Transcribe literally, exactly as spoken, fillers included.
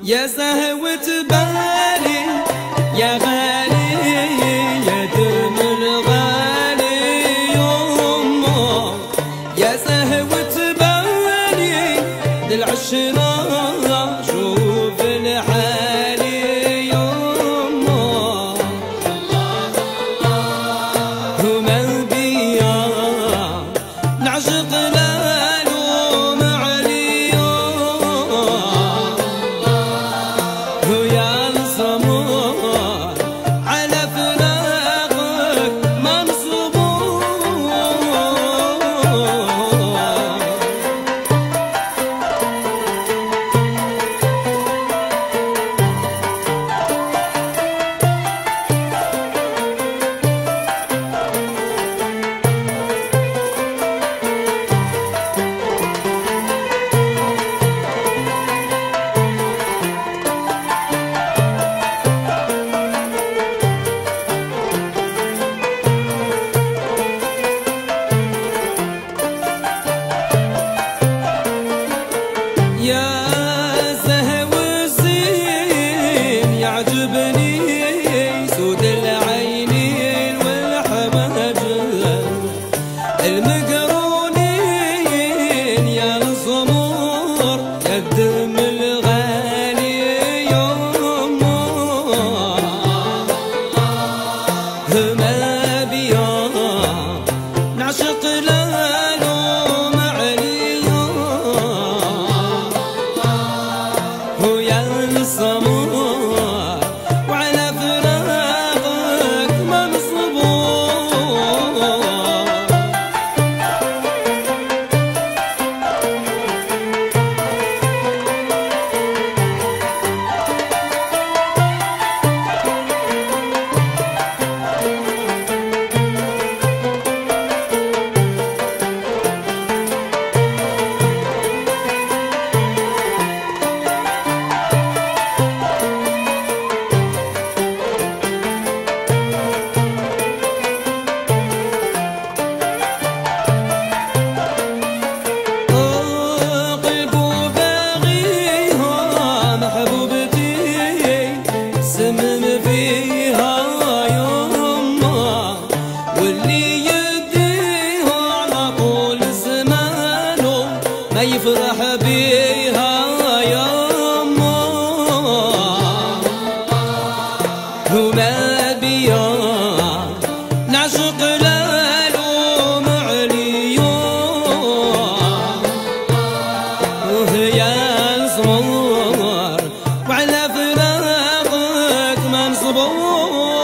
يا زهوة بالي يا غالي يا دم الغالي يمه يا زهوة بالي للعشرة شوف الحالي يمه وما بيا نعشق لالوم عليهم ويا الصمود على فراقك منصبون يا زهو الزين يعجبني سود العينين والحماجل المقرونين يا الصمور يا الدم الغالي يمه ما بيا نعشق لالوم عليهم ويا الصمود وعلى فراقك منصبون ما يفرح بيها يمه وما بيا نعشق لالوم عليهم وهي الصمور وعلى فراقك منصبون